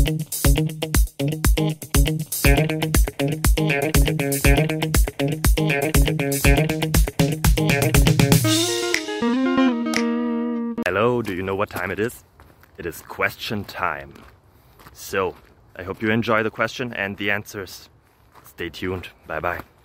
Hello, do you know what time it is? It is question time. So, I hope you enjoy the question and the answers. Stay tuned. Bye bye.